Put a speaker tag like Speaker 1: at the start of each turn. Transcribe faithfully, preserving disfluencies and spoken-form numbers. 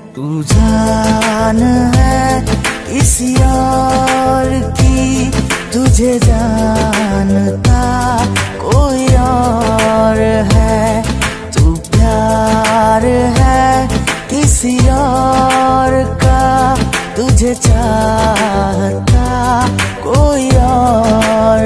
Speaker 1: तू जान है किसी और की, तुझे जानता कोई और है। तू प्यार है किसी और का, तुझे चाहता कोई और